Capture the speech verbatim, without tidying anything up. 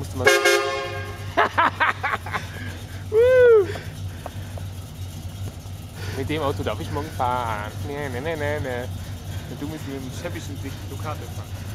musste man. Mit dem Auto darf ich morgen fahren. Nee, nee, nee, nee, nee. Du musst mit dem schäbischen Dick Ducato fahren.